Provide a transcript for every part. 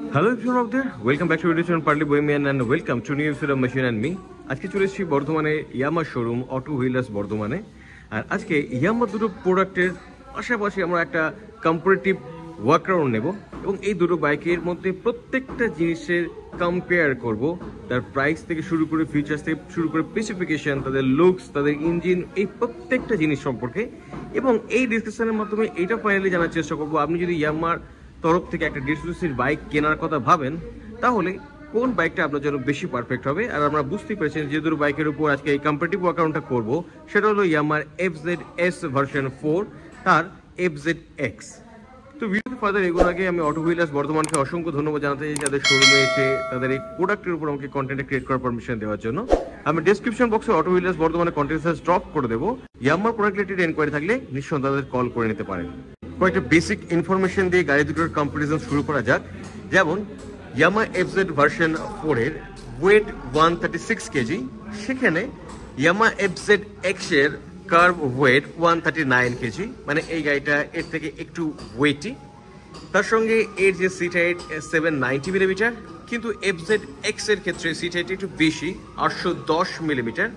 Hello everyone out there, welcome back to video channel Partly Bohemian and welcome to new episode of Machine and Me. আজকে চলে এসেছি বর্ধমানে ইয়ামা showroom auto wheelers বর্ধমানে। আর আজকে ইয়ামা দুটো প্রোডাক্টের পাশাপাশি আমরা একটা কম্পারেটিভ ওয়ার্কআরাউন্ড নেব এবং এই দুটো বাইকের মধ্যে প্রত্যেকটা জিনিসের কম্পেয়ার করব, তার প্রাইস থেকে শুরু করে ফিচার্স থেকে শুরু করে স্পেসিফিকেশন, তাদের লুকস, তাদের ইঞ্জিন, এই প্রত্যেকটা জিনিস সম্পর্কে। এবং এই ডিসকাশনের মাধ্যমে এটা ফাইনালি জানার চেষ্টা করবো আপনি যদি ইয়ামার তরফ থেকে একটা 150 সিসির বাইক কেনার কথা ভাবেন তাহলে কোন বাইকটা আপনার জন্য বেশি পারফেক্ট হবে। আর আমরা বুঝতেই পেরেছেন যে দুটো বাইকের উপর আজকে এই কম্পারেটিভ ওয়ার্কআউটটা করব, সেটা হলো ইয়ামার FZ ভার্সন 4 তার FZ X। তো ভিডিওতে ফার্দার এগোর আগে আমি অটো হুইলার্স বর্ধমানকে অসংখ্য ধন্যবাদ জানাতে চাই যাদের শোরুমে এসে তাদের এই প্রোডাক্টের উপর আমাকে কন্টেন্ট ক্রিয়েট করার পারমিশন দেওয়ার জন্য। আমি ডেসক্রিপশন বক্সে অটো হুইলার্স বর্ধমানের কন্টেন্ট ড্রপ করে দেবো। ইয়ামার প্রোডাক্ট রিলেটেড এনকোয়ারি থাকলে নিশ্চয়ই তাদের কল করে নিতে পারেন। কয়েকটা বেসিক ইনফরমেশন দিয়ে গাড়ি দুটোর কম্পারিজন শুরু করা যাক। যেমন ইয়ামা FZ ভার্সন 4 এর ওয়েট 136 কেজি, সেখানে ইয়ামা FZ X এর কার্ভ ওয়েট 139 কেজি, মানে এই গাড়িটা এর থেকে একটু ওয়েটি। তার সঙ্গে এর যে সিট হাইট 790 মিলিমিটার, কিন্তু FZ X এর ক্ষেত্রে সিট হাইট একটু বেশি 810 মিলিমিটার।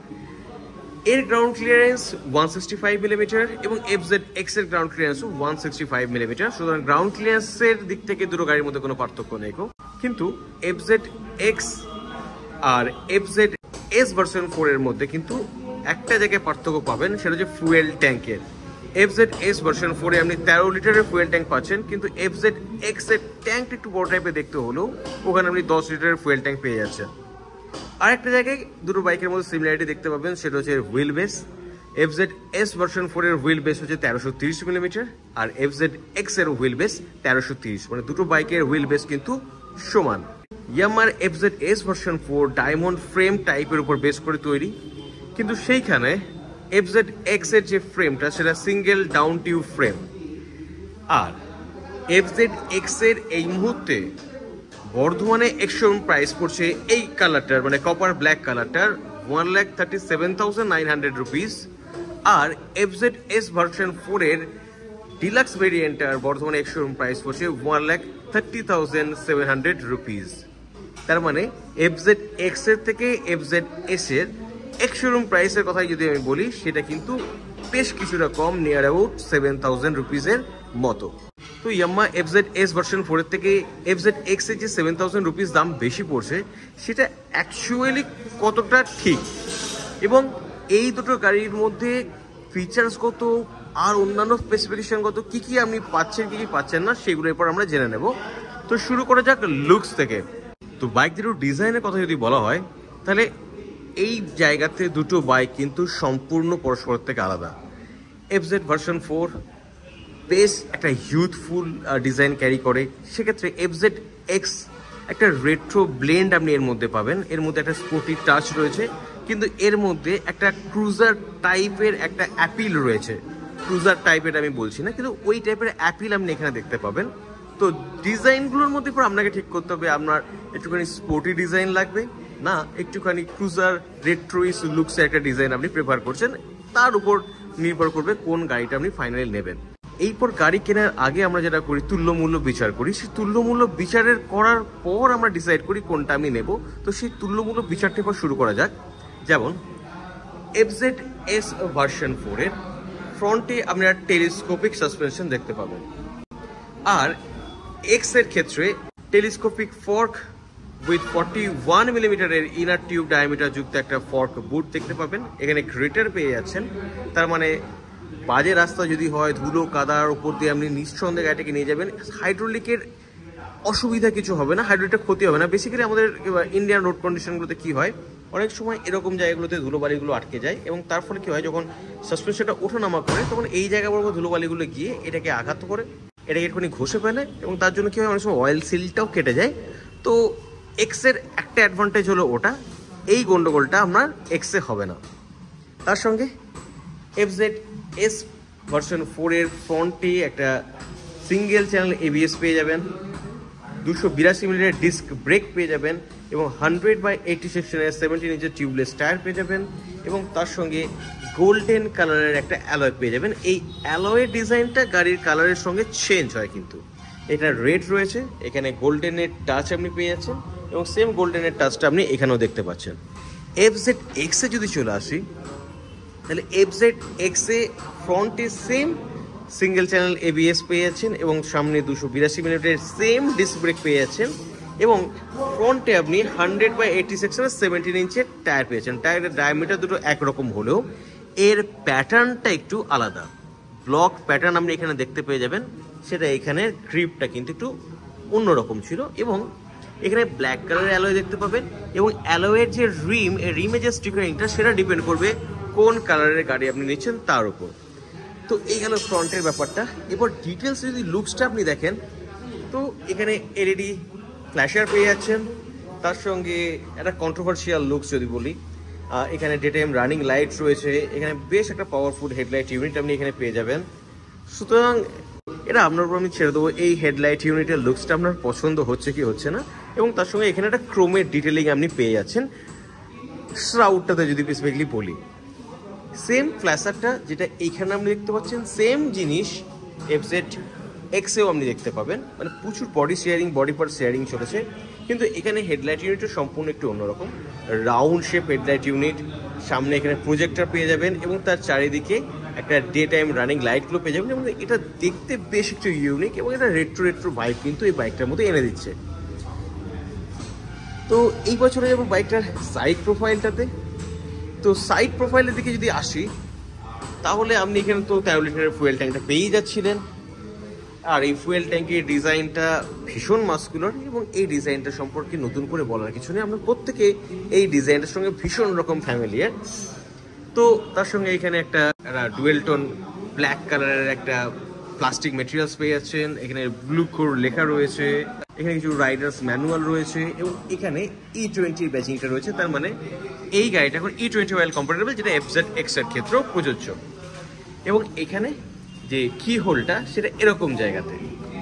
এর গ্রাউন্ড ক্লিয়ারেন্স 165 মিলিমিটার এবং FZ X এর গ্রাউন্ড ক্লিয়ারেন্সও 165 মিলিমিটার। সুতরাং গ্রাউন্ড ক্লিয়ারেন্সের দিক থেকে দুটো গাড়ির মধ্যে কোনো পার্থক্য নেই। কিন্তু FZ X আর FZ S ভার্সন 4 এর মধ্যে কিন্তু একটা জায়গায় পার্থক্য পাবেন, সেটা হচ্ছে ফুয়েল ট্যাঙ্কের। FZ S ভার্সন 4 এ আপনি 13 লিটারের ফুয়েল ট্যাঙ্ক পাচ্ছেন, কিন্তু FZ X এর ট্যাঙ্ক একটু বড় টাইপের দেখতে হলেও ওখানে আপনি 10 লিটারের ফুয়েল ট্যাঙ্ক পেয়ে যাচ্ছেন। আরেকটা জায়গায় দুটো বাইকের মধ্যে সিমিলারিটি দেখতে পাবেন, সেটা হচ্ছে wheel base. FZ S version 4 এর হুইল বেস হচ্ছে 1330 মিলিমিটার আর FZ X এর হুইল বেস 1330, মানে দুটো বাইকের হুইল বেস কিন্তু সমান। ইয়ামার FZ S version 4 diamond frame টাইপের উপর বেস করে তৈরি, কিন্তু সেইখানে FZ X এর যে ফ্রেমটা সেটা সিঙ্গেল ডাউন টিউব ফ্রেম। আর FZ X এর এই মুহূর্তে বর্ধমানে এক্স-শোরুম প্রাইস পড়ছে এই কালারটার, মানে কপার ব্ল্যাক কালারটার 1,37,900 রুপিস। আর FZ S ভার্সন 4 এর ডিলাক্স ভেরিয়েন্টার বর্ধমানে এক্স-শোরুম প্রাইস পড়ছে 1,30,700 রুপিস। তার মানে FZ X এর থেকে FZ S এর এক্স-শোরুম প্রাইসের কথা যদি আমি বলি সেটা কিন্তু বেশ কিছুটা কম, নিয়ার অ্যাবাউট 7,000 রুপিসের মতো। তো ইয়ামাহা FZ S ভার্সন 4 এর থেকে FZ X এর যে 7,000 রুপিস দাম বেশি পড়ছে সেটা অ্যাকচুয়ালি কতটা ঠিক, এবং এই দুটো গাড়ির মধ্যে ফিচার্সগত আর অন্যান্য স্পেসিফিকেশনগত কি কি আপনি পাচ্ছেন কি কি পাচ্ছেন না সেগুলোর এরপর আমরা জেনে নেব। তো শুরু করা যাক লুকস থেকে। তো বাইক দুটোর ডিজাইনের কথা যদি বলা হয় তাহলে এই জায়গাতে দুটো বাইক কিন্তু সম্পূর্ণ পরস্পর থেকে আলাদা। FZ ভার্সন 4 বেশ একটা ইউথফুল ডিজাইন ক্যারি করে, সেক্ষেত্রে FZ X একটা রেট্রো ব্লেন্ড আপনি এর মধ্যে পাবেন। এর মধ্যে একটা স্পোর্টি টাচ রয়েছে, কিন্তু এর মধ্যে একটা ক্রুজার টাইপের একটা অ্যাপিল রয়েছে। ক্রুজার টাইপের আমি বলছি না, কিন্তু ওই টাইপের অ্যাপিল আপনি এখানে দেখতে পাবেন। তো ডিজাইনগুলোর মধ্যে পর আপনাকে ঠিক করতে হবে আপনার একটুখানি স্পোর্টি ডিজাইন লাগবে না একটুখানি ক্রুজার রেট্রোইস লুকসের একটা ডিজাইন আপনি প্রেফার করছেন, তার উপর নির্ভর করবে কোন গাড়িটা আপনি ফাইনালি নেবেন। এইপর গাড়ি কেনার আগে আমরা যেটা করি তুল্যমূল্য বিচার করি, সেই তুল্যমূল্য বিচারের করার পর আমরা ডিসাইড করি কোনটা আমি নেব। তো সেই তুল্যমূল্য বিচারটা এবার শুরু করা যাক। যেমন FZ S ভার্সন 4 এর ফ্রন্টে আপনারা টেলিস্কোপিক সাসপেনশন দেখতে পাবেন, আর X এর ক্ষেত্রে টেলিস্কোপিক ফর্ক উইথ 41 মিলিমিটারের ইনার টিউব ডায়ামিটার যুক্ত একটা ফর্ক বুট দেখতে পাবেন। এখানে গ্রেটার পেয়ে যাচ্ছেন, তার মানে বাজে রাস্তা যদি হয়, ধুলো কাদার উপর দিয়ে আপনি নিঃসন্দেহে গাড়িটাকে নিয়ে যাবেন। হাইড্রোলিকের অসুবিধা কিছু হবে না, হাইড্রোলিকটা ক্ষতি হবে না। বেসিক্যালি আমাদের ইন্ডিয়ান রোড কন্ডিশনগুলোতে কি হয়, অনেক সময় এরকম জায়গাগুলোতে ধুলোবালিগুলো আটকে যায় এবং তার ফলে কি হয়, যখন সাসপেনশনটা ওঠানামা করে তখন এই জায়গাগুলো ধুলোবালিগুলো গিয়ে এটাকে আঘাত করে, এটাকে একটুখানি ঘষে ফেলে এবং তার জন্য কি হয়, অনেক সময় অয়েল সিলটাও কেটে যায়। তো X এর একটা অ্যাডভান্টেজ হলো ওটা, এই গন্ডগোলটা আপনার X এ হবে না। তার সঙ্গে FZ S ভার্সন 4 এর ফ্রন্টে একটা সিঙ্গেল চ্যানেল ABS পেয়ে যাবেন, 282 মিলিমিটার ডিস্ক ব্রেক পেয়ে যাবেন এবং 100/80 সেকশনের 17 ইঞ্চের টিউবলেস টায়ার পেয়ে যাবেন এবং তার সঙ্গে গোল্ডেন কালারের একটা অ্যালয় পেয়ে যাবেন। এই অ্যালয়ের ডিজাইনটা গাড়ির কালারের সঙ্গে চেঞ্জ হয়, কিন্তু এটা রেড রয়েছে, এখানে গোল্ডেনের টাচ আপনি পেয়ে যাচ্ছেন এবং সেম গোল্ডেনের টাচটা আপনি এখানেও দেখতে পাচ্ছেন। FZ X এ যদি চলে আসি, তাহলে FZ X এ ফ্রন্টে সেম সিঙ্গেল চ্যানেল ABS পেয়ে যাচ্ছেন এবং সামনে 282 মিনিটের সেম ডিস্ক ব্রেক পেয়ে যাচ্ছেন এবং ফ্রন্টে আপনি 100/80 সেকশনের 17 ইঞ্চের টায়ার পেয়েছেন। টায়ারের ডায়ামিটার দুটো একরকম হলেও এর প্যাটার্নটা একটু আলাদা। ব্লক প্যাটার্ন আপনি এখানে দেখতে পেয়ে যাবেন, সেটা এখানের গ্রিপটা কিন্তু একটু অন্যরকম ছিল এবং এখানে ব্ল্যাক কালারের অ্যালয় দেখতে পাবেন এবং অ্যালয়ের যে রিম, এই রিমে যে স্টিকারিংটা সেটা ডিপেন্ড করবে কোন কালারের গাড়ি আপনি নিচ্ছেন তার উপর। তো এই গেল ফ্রন্টের ব্যাপারটা। এবার ডিটেলস যদি লুকসটা আপনি দেখেন, তো এখানে LED ফ্ল্যাশার পেয়ে যাচ্ছেন, তার সঙ্গে একটা কন্ট্রোভার্সিয়াল লুকস যদি বলি, এখানে ডে টাইম রানিং লাইট রয়েছে, এখানে বেশ একটা পাওয়ারফুল হেডলাইট ইউনিট আপনি এখানে পেয়ে যাবেন। সুতরাং এটা আপনার উপর আমি ছেড়ে দেবো এই হেডলাইট ইউনিটের লুকসটা আপনার পছন্দ হচ্ছে কি হচ্ছে না। এবং তার সঙ্গে এখানে একটা ক্রোমের ডিটেলিং আপনি পেয়ে যাচ্ছেন শ্রাউডটাতে যদি স্পেসিফিকলি বলি। সেম ফ্ল্যাশারটা যেটা এইখানে আপনি দেখতে পাচ্ছেন, সেম জিনিস FZ X এও আপনি দেখতে পাবেন। মানে প্রচুর body sharing, body part sharing চলেছে, কিন্তু এখানে হেডলাইট ইউনিটটা সম্পূর্ণ একটু অন্যরকম। রাউন্ড শেপ হেডলাইট ইউনিট, সামনে এখানে প্রজেক্টর পেয়ে যাবেন এবং তার চারিদিকে একটা ডে টাইম রানিং লাইটগুলো পেয়ে যাবেন এবং এটা দেখতে বেশ একটু ইউনিক এবং এটা রেট্রো ভাইব কিন্তু এই বাইকটার মধ্যে এনে দিচ্ছে। তো এই বছরে যাবো বাইকটার সাইড প্রোফাইলটাতে। তো সাইড প্রোফাইলের দিকে যদি আসি, তাহলে আপনি এখানে তো 13 লিটারের ফুয়েল ট্যাঙ্কটা পেয়েই যাচ্ছিলেন। আর এই ফুয়েল ট্যাঙ্কের ডিজাইনটা ভীষণ মাস্কুলার এবং এই ডিজাইনটা সম্পর্কে নতুন করে বলার কিছু নেই, আমরা প্রত্যেকে এই ডিজাইনটার সঙ্গে ভীষণ রকম ফ্যামিলিয়ার। তো তার সঙ্গে এখানে একটা ডুয়েল টোন ব্ল্যাক কালারের একটা প্লাস্টিক মেটেরিয়ালস পেয়ে যাচ্ছেন, এখানে ব্লু কোর লেখা রয়েছে, এখানে কিছু রাইডার্স ম্যানুয়াল রয়েছে এবং এখানে E20 ব্যাচিংটা রয়েছে। তার মানে এই গাড়িটা এখন E20 অয়েল কম্পারেবল, যেটা FZ X এর ক্ষেত্রেও প্রযোজ্য। এবং এখানে যে কি হোলটা সেটা এরকম জায়গাতে,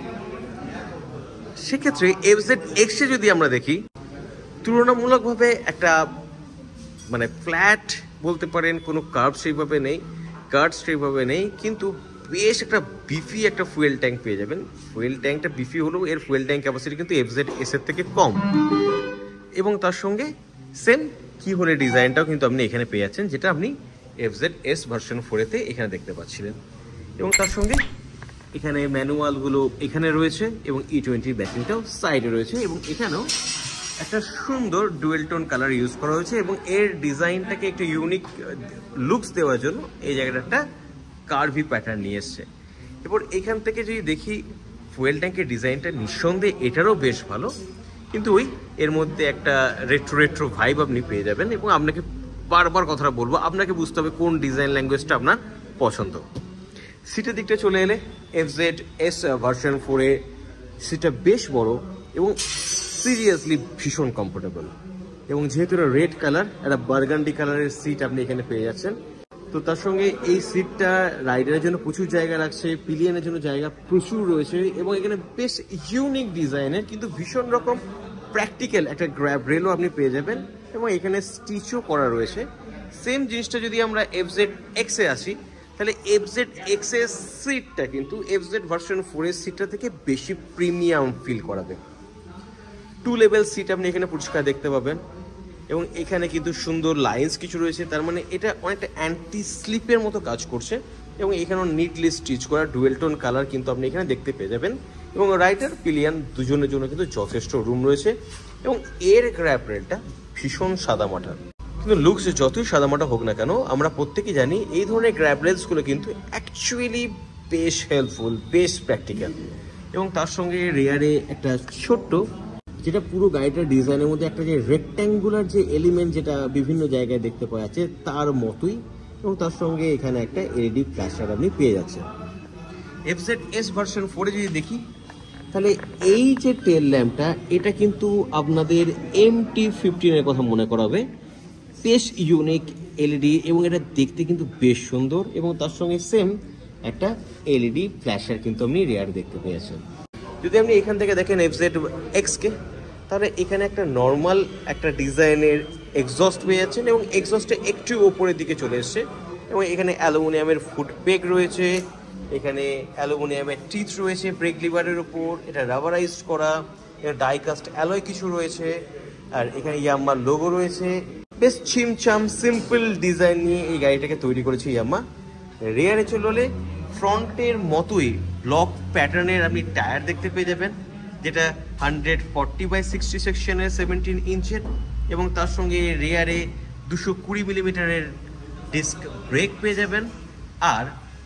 সেক্ষেত্রে FZ X এ যদি আমরা দেখি, তুলনামূলকভাবে একটা মানে ফ্ল্যাট বলতে পারেন, কোনো কার্ভ সেইভাবে নেই, কার্ভ সেইভাবে নেই, কিন্তু বেশ একটা বিফি একটা ফুয়েল ট্যাঙ্ক পেয়ে যাবেন। ফুয়েল ট্যাঙ্কটা বিফি হলেও এর ফুয়েল ট্যাঙ্ক ক্যাপাসিটি কিন্তু FZ S এর থেকে কম এবং তার সঙ্গে সেম কি হোলের ডিজাইনটাও কিন্তু আপনি এখানে পেয়ে যাচ্ছেন, যেটা আপনি FZ S ভার্সন 4-তে এখানে দেখতে পাচ্ছিলেন। এবং তার সঙ্গে এখানে ম্যানুয়ালগুলো এখানে রয়েছে এবং E20 ব্যাচিংটাও সাইডে রয়েছে এবং এখানেও একটা সুন্দর ডুয়েল টোন কালার ইউজ করা হয়েছে এবং এর ডিজাইনটাকে একটু ইউনিক লুকস দেওয়ার জন্য এই জায়গাটা একটা কার্ভি প্যাটার্ন নিয়ে এসছে। এরপর এখান থেকে যদি দেখি ফুয়েল ট্যাঙ্কের ডিজাইনটা নিঃসন্দেহে এটারও বেশ ভালো, কিন্তু ওই এর মধ্যে একটা রেট্রো ভাইব আপনি পেয়ে যাবেন এবং আপনাকে বারবার কথাটা বলবো, আপনাকে বুঝতে হবে কোন ডিজাইন ল্যাঙ্গুয়েজটা আপনার পছন্দ। সিটের দিকটা চলে এলে FZ S ভার্সন 4-এ সিটটা বেশ বড় এবং সিরিয়াসলি ভীষণ কমফোর্টেবল এবং যেহেতু এটা রেড কালার, একটা বার্গান্ডি কালারের সিট আপনি এখানে পেয়ে যাচ্ছেন। তো তার সঙ্গে এই সিটটা রাইডারের জন্য প্রচুর জায়গা রাখছে, পিলিয়নের জন্য জায়গা প্রচুর রয়েছে এবং এখানে বেশ ইউনিক ডিজাইনের কিন্তু ভীষণ রকম প্র্যাকটিক্যাল একটা গ্র্যাব রেলও আপনি পেয়ে যাবেন এবং এখানে স্টিচও করা রয়েছে। সেম জিনিসটা যদি আমরা FZ X এ আসি, তাহলে FZ X এর সিটটা কিন্তু FZ ভার্সন 4-এর সিটটা থেকে বেশি প্রিমিয়াম ফিল করাবে। 2 লেভেল সিট আপনি এখানে পরিষ্কার দেখতে পাবেন এবং এখানে কিন্তু সুন্দর লাইন্স কিছু রয়েছে, তার মানে এটা অনেকটা অ্যান্টি স্লিপের মতো কাজ করছে এবং এখানেও নিটলি স্টিচ করা ডুয়েল টোন কালার কিন্তু আপনি এখানে দেখতে পেয়ে যাবেন এবং রাইডার পিলিয়ন দুজনের জন্য কিন্তু যথেষ্ট রুম রয়েছে এবং এর গ্র্যাব রেলটা ভীষণ সাদামাটা। কিন্তু লুকস যতই সাদামাটা হোক না কেন, আমরা প্রত্যেকেই জানি এই ধরনের গ্র্যাব রেলসগুলো কিন্তু অ্যাকচুয়ালি বেশ হেল্পফুল, বেশ প্র্যাকটিক্যাল এবং তার সঙ্গে রেয়ারে একটা ছোট্ট, যেটা পুরো গাড়িটার ডিজাইনের মধ্যে একটা যে রেক্ট্যাঙ্গুলার যে এলিমেন্ট যেটা বিভিন্ন জায়গায় দেখতে পাওয়া যাচ্ছে তার মতোই এবং তার সঙ্গে এখানে একটা LED ফ্ল্যাশার আপনি পেয়ে যাচ্ছেন। FZ S ভার্সন 4-এ যদি দেখি, তাহলে এই যে টেল ল্যাম্পটা এটা কিন্তু আপনাদের MT-15-এর কথা মনে করাবে, বেশ ইউনিক LED এবং এটা দেখতে কিন্তু বেশ সুন্দর এবং তার সঙ্গে সেম একটা LED ফ্ল্যাশার কিন্তু আপনি রেয়ার দেখতে পেয়েছেন। যদি আপনি এখান থেকে দেখেন FZ X-কে, তাহলে এখানে একটা নর্মাল একটা ডিজাইনের এক্সস্ট পেয়ে যাচ্ছেন এবং এক্সস্টটা একটু ওপরের দিকে চলে এসছে এবং এখানে অ্যালুমিনিয়ামের ফুট পেগ রয়েছে এখানে অ্যালুমিনিয়ামের টিথ রয়েছে ব্রেক লিভারের উপর, এটা রাবারাইজড করা, এটা ডাইকাস্ট অ্যালয় কিছু রয়েছে, আর এখানে ইয়ামাহার লোগো রয়েছে। বেশ ছিমছাম সিম্পল ডিজাইন নিয়ে এই গাড়িটাকে তৈরি করেছে ইয়ামাহা। রেয়ারে চলে ফ্রন্টের মতোই ব্লক প্যাটার্নের আপনি টায়ার দেখতে পেয়ে যাবেন, যেটা 140/60 সেকশনের 17 ইঞ্চের, এবং তার সঙ্গে রেয়ারে 220 মিলিমিটারের ডিস্ক ব্রেক পেয়ে যাবেন। আর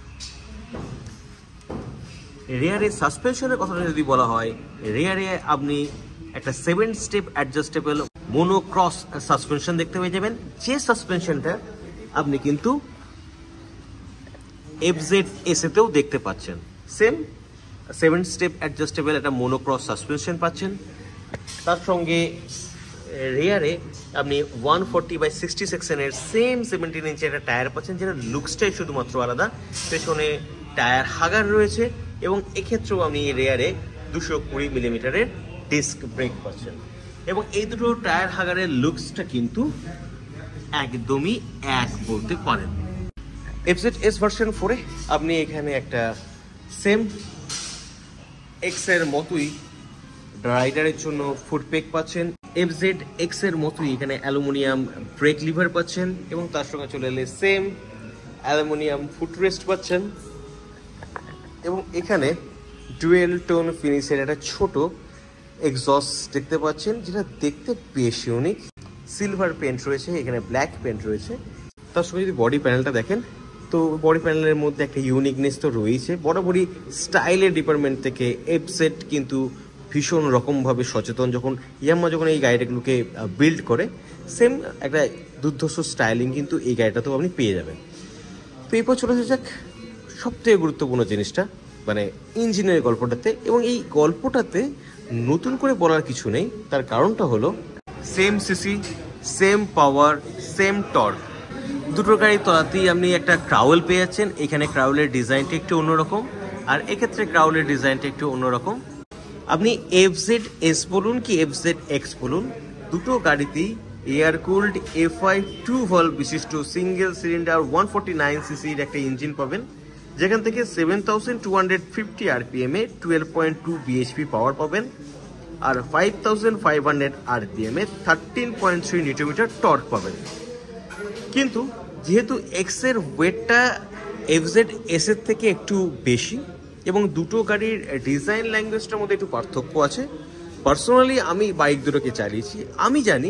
রেয়ারে সাসপেনশনের কথাটা যদি বলা হয়, রেয়ারে আপনি একটা 7 step adjustable mono cross suspension দেখতে পেয়ে যাবেন, যে সাসপেনশনটা আপনি কিন্তু FZ S এতেও দেখতে পাচ্ছেন। সেম 7 স্টেপ অ্যাডজাস্টেবল একটা মোনো ক্রস সাসপেনশন পাচ্ছেন। তার সঙ্গে রেয়ারে আপনি 140/60 সেকশনের সেম 17 ইঞ্চের একটা টায়ার পাচ্ছেন, যেটা লুকসটাই শুধুমাত্র আলাদা। পেছনে টায়ার হাগার রয়েছে, এবং এক্ষেত্রেও আপনি রেয়ারে 220 মিলিমিটারের ডিস্ক ব্রেক পাচ্ছেন। এবং এই দুটো টায়ার হাগারের লুকসটা কিন্তু একদমই এক বলতে পারেন। FZ S ভার্সন 4-এ আপনি এখানে একটা সেম X এর মতোই রাইডারের জন্য ফুট পেক পাচ্ছেন, FZ X এর মতোই এখানে অ্যালুমিনিয়াম ব্রেক লিভার পাচ্ছেন, এবং তার সঙ্গে চলে এলে সেম অ্যালুমিনিয়াম ফুট রেস্ট পাচ্ছেন। এবং এখানে ডুয়েল টোন ফিনিশের একটা ছোট এক্সস্ট দেখতে পাচ্ছেন, যেটা দেখতে বেশ ইউনিক। সিলভার পেন্ট রয়েছে, এখানে ব্ল্যাক পেন্ট রয়েছে। তার সঙ্গে যদি বডি প্যানেলটা দেখেন, তো বডি প্যানেলের মধ্যে একটা ইউনিকনেস তো রয়েছে। বরাবরই স্টাইলের ডিপার্টমেন্ট থেকে FZ কিন্তু ভীষণ রকমভাবে সচেতন। যখন ইয়ামাহা এই গাড়িটাগুলোকে বিল্ড করে, সেম একটা দুর্ধর্ষ স্টাইলিং কিন্তু এই গাড়িটাতেও আপনি পেয়ে যাবেন। তো এরপর চলে আসা যাক সবথেকে গুরুত্বপূর্ণ জিনিসটা, মানে ইঞ্জিনের গল্পটাতে। এবং এই গল্পটাতে নতুন করে বলার কিছু নেই, তার কারণটা হলো same CC, same power, same torque. দুটো গাড়ি তলাতেই আপনি একটা ক্রাউল পেয়ে যাচ্ছেন। এখানে ক্রাউলের ডিজাইনটা একটু অন্যরকম, আর এক্ষেত্রে ক্রাউলের ডিজাইনটা একটু অন্যরকম। আপনি FZ S বলুন কি FZ X বলুন, দুটো গাড়িতেই এয়ার কুলড FI 2 ভলভ বিশিষ্ট সিঙ্গেল সিলিন্ডার 149 সিসির একটা ইঞ্জিন পাবেন, যেখান থেকে 7250 RPM এ 12.2 bhp পাওয়ার পাবেন, আর 5500 RPM এ 13.3 নিউটন টর্ক পাবেন। কিন্তু যেহেতু X এর ওয়েটটা FZ S এর থেকে একটু বেশি, এবং দুটো গাড়ির ডিজাইন ল্যাঙ্গুয়েজটার মধ্যে একটু পার্থক্য আছে। পার্সোনালি আমি বাইক দুটোকে চালিয়েছি, আমি জানি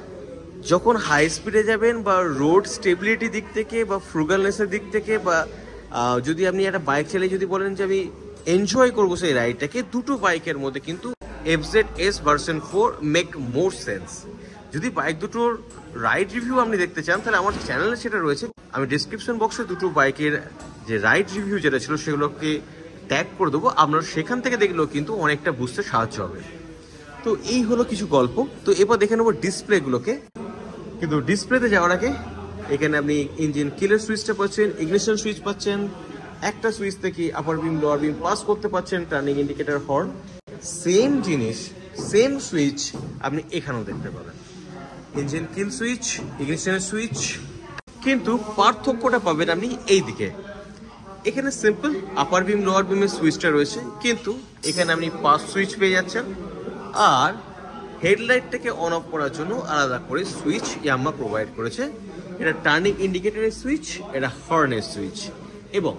যখন হাই স্পিডে যাবেন বা রোড স্টেবিলিটি দিক থেকে বা ফ্রুগালনেসের দিক থেকে, বা যদি আপনি একটা বাইক চালিয়ে যদি বলেন যে আমি এনজয় করবো সেই রাইডটাকে, দুটো বাইকের মধ্যে কিন্তু FZ S version 4 make more sense. যদি বাইক দুটোর রাইড রিভিউ আপনি দেখতে চান, তাহলে আমার চ্যানেলে সেটা রয়েছে। আমি ডিসক্রিপশন বক্সে দুটো বাইকের যে রাইড রিভিউ যেটা ছিল সেগুলোকে ট্যাগ করে দেবো, আপনার সেখান থেকে দেখলেও কিন্তু অনেকটা বুঝতে সাহায্য হবে। তো এই হলো কিছু গল্প। তো এবার দেখে নেবো ডিসপ্লেগুলোকে। কিন্তু ডিসপ্লেতে যাওয়ার আগে এখানে আপনি ইঞ্জিন কিলের সুইচটা পাচ্ছেন, ইগনিশন সুইচ পাচ্ছেন, একটা সুইচ থেকে আপার বিম লোয়ার বিম পাস করতে পাচ্ছেন, টার্নিং ইন্ডিকেটর হর্ন। সেম জিনিস, সেম সুইচ আপনি এখানেও দেখতে পাবেন, ইঞ্জিন কিল সুইচ, ইগনিশনের সুইচ। কিন্তু পার্থক্যটা পাবেন আপনি এই দিকে। এখানে সিম্পল আপার বিম লোয়ার বিমের সুইচটা রয়েছে, কিন্তু এখানে আপনি পাস সুইচ পেয়ে যাচ্ছেন, আর হেডলাইটটাকে অন অফ করার জন্য আলাদা করে সুইচ ইয়ামাহা প্রোভাইড করেছে। এটা টার্নিং ইন্ডিকেটরের সুইচ, এটা হর্নের সুইচ, এবং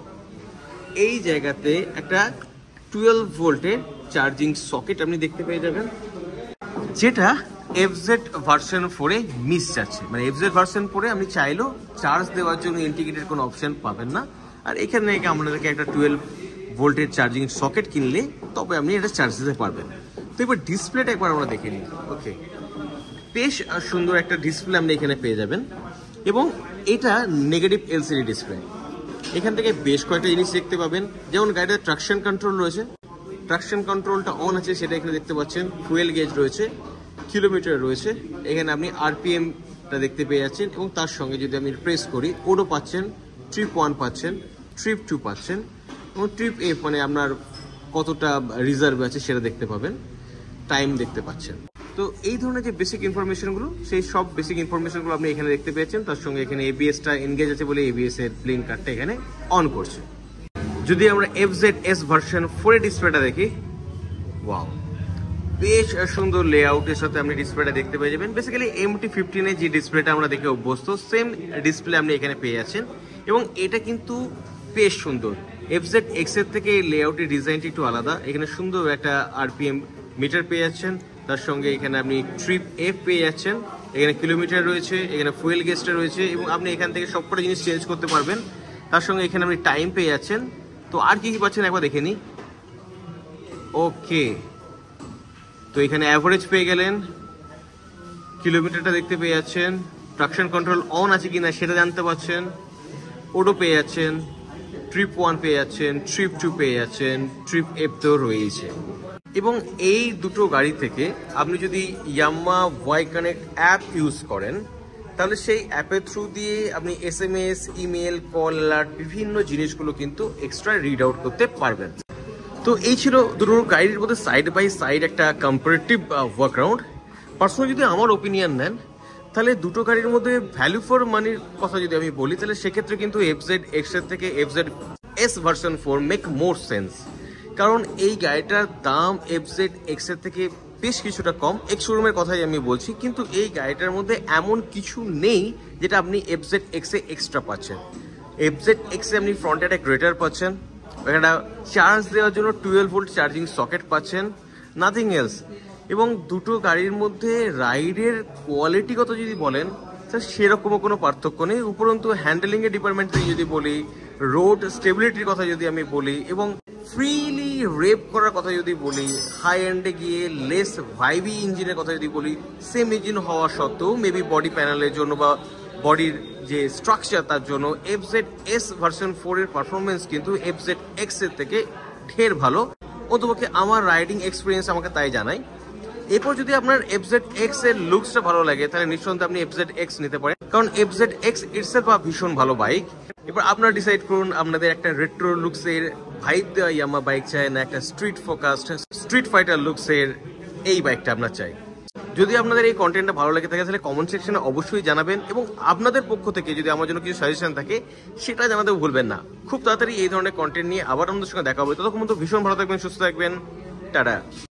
এই জায়গাতে একটা 12 ভোল্টের চার্জিং সকেট আপনি দেখতে পেয়ে যাবেন, যেটা FZ ভার্সন 4-এ মিস যাচ্ছে। মানে FZ ভার্সন 4-এ আপনি চাইলেও চার্জ দেওয়ার জন্য ইন্টিগ্রেটেড কোনো অপশন পাবেন না, আর এখানে আমাদেরকে একটা 12 ভোল্টের চার্জিং সকেট কিনলে তবে আপনি এটা চার্জ দিতে পারবেন। তো এবার ডিসপ্লেটা একবার আমরা দেখে নিই। ওকে, বেশ সুন্দর একটা ডিসপ্লে আপনি এখানে পেয়ে যাবেন, এবং এটা নেগেটিভ LCD ডিসপ্লে। এখান থেকে বেশ কয়েকটা জিনিস দেখতে পাবেন, যেমন গাড়িটার ট্রাকশন কন্ট্রোল রয়েছে, ট্রাকশন কন্ট্রোলটা অন আছে সেটা এখানে দেখতে পাচ্ছেন, ফুয়েল গেজ রয়েছে, কিলোমিটার রয়েছে, এখানে আপনি RPMটা দেখতে পেয়ে যাচ্ছেন, এবং তার সঙ্গে যদি আমি প্রেস করি ওডো পাচ্ছেন, ট্রিপ 1 পাচ্ছেন, ট্রিপ 2 পাচ্ছেন, এবং ট্রিপ F মানে আপনার কতটা রিজার্ভ আছে সেটা দেখতে পাবেন, টাইম দেখতে পাচ্ছেন। তো এই ধরনের যে বেসিক ইনফরমেশনগুলো, সেই সব বেসিক ইনফরমেশনগুলো আপনি এখানে দেখতে পেয়েছেন। তার সঙ্গে এখানে ABS-টা এনগেজ আছে বলে ABS এর প্লেন কার্ডটা এখানে অন করছে। যদি আমরা FZS ভার্সন 4 এর ডিসপ্লেটা দেখি, ওয়াও, বেশ সুন্দর লেআউটের সাথে আপনি ডিসপ্লেটা দেখতে পেয়ে যাবেন। বেসিক্যালি MT-15 এ যে ডিসপ্লেটা আমরা দেখে অভ্যস্ত, সেম ডিসপ্লে আপনি এখানে পেয়ে যাচ্ছেন এবং এটা কিন্তু বেশ সুন্দর। FZX এর থেকে লেআউটের ডিজাইনটি একটু আলাদা। এখানে সুন্দর একটা RPM মিটার পেয়ে যাচ্ছেন, তার সঙ্গে এখানে আপনি ট্রিপ F পেয়ে যাচ্ছেন, এখানে কিলোমিটার রয়েছে, এখানে ফুয়েল গেজটা রয়েছে এবং আপনি এখান থেকে সবকটা জিনিস চেঞ্জ করতে পারবেন। তার সঙ্গে এখানে আপনি টাইম পেয়ে যাচ্ছেন। তো আর কি কি পাচ্ছেন একবার দেখে নিই। ওকে, তো এখানে অ্যাভারেজ পেয়ে গেলেন, কিলোমিটারটা দেখতে পেয়ে যাচ্ছেন, ট্রাকশন কন্ট্রোল অন আছে কিনা সেটা জানতে পারছেন, ওডো পেয়ে যাচ্ছেন, ট্রিপ 1 পেয়ে যাচ্ছেন, ট্রিপ 2 পেয়ে যাচ্ছেন, ট্রিপ F তো রয়েছে। এবং এই দুটো গাড়ি থেকে আপনি যদি Yamaha Y Connect app use করেন, তাহলে সেই অ্যাপের থ্রু দিয়ে আপনি SMS, ইমেল, কল অ্যালার্ট বিভিন্ন জিনিসগুলো কিন্তু এক্সট্রা রিড আউট করতে পারবেন। তো এই ছিল দুটো গাড়ির মধ্যে সাইড বাই সাইড একটা কম্পারেটিভ ওয়ার্করাউন্ড। পার্সোনালি যদি আমার ওপিনিয়ন নেন, তাহলে দুটো গাড়ির মধ্যে ভ্যালু ফর মানির কথা যদি আমি বলি, তাহলে সেক্ষেত্রে কিন্তু FZX এর থেকে FZS version 4 make more sense. কারণ এই গাড়িটার দাম FZX এর থেকে বেশ কিছুটা কম। এক্স শোরুমের কথাই আমি বলছি, কিন্তু এই গাড়িটার মধ্যে এমন কিছু নেই যেটা আপনি FZX এ এক্সট্রা পাচ্ছেন। FZX এ আপনি ফ্রন্টে একটা গ্রেটার পাচ্ছেন, একটা চার্জ দেওয়ার জন্য 12 ভোল্ট চার্জিং সকেট পাচ্ছেন, নাথিং এলস। এবং দুটো গাড়ির মধ্যে রাইডের কোয়ালিটিগত যদি বলেন, তাহলে সেরকমও কোনো পার্থক্য নেই। উপরন্তু হ্যান্ডেলিংয়ের ডিপার্টমেন্ট থেকে যদি বলি, রোড স্টেবিলিটির কথা যদি আমি বলি, এবং ফ্রিলি রেপ করার কথা যদি বলি, হাই এন্ডে গিয়ে লেস ভাইবি ইঞ্জিনের কথা যদি বলি, সেম ইঞ্জিন হওয়া সত্ত্বেও মেবি বডি প্যানেলের জন্য বা বডির যে স্ট্রাকচার তার জন্য FZS ভার্সন 4 এর পারফরমেন্স কিন্তু FZX এর থেকে ঢের ভালো। অন্তপক্ষে আমার রাইডিং এক্সপিরিয়েন্স আমাকে তাই জানাই। এরপর যদি আপনার FZX এর লুকসটা ভালো লাগে, তাহলে নিঃসন্দেহে আপনি FZX নিতে পারেন, কারণ FZX ইটসেলফ ভীষণ ভালো বাইক। এবার আপনারা ডিসাইড করুন আপনাদের একটা রেট্রো লুকসের ভাইব দেওয়া ইয়ামাহা বাইক চাই, না একটা স্ট্রিট ফোকাসড স্ট্রিট ফাইটার লুকসের এই বাইকটা আপনার চাই। যদি আপনাদের এই কন্টেন্টটা ভালো লাগে থাকে, তাহলে কমেন্ট সেকশনে অবশ্যই জানাবেন এবং আপনাদের পক্ষ থেকে যদি আমার জন্য কিছু সাজেশন থাকে সেটা জানাতেও ভুলবেন না। খুব তাড়াতাড়ি এই ধরনের কন্টেন্ট নিয়ে আবার আমাদের সঙ্গে দেখা হবে। ততক্ষণ পর্যন্ত ভীষণ ভালো থাকবেন, সুস্থ থাকবেন, টাটা।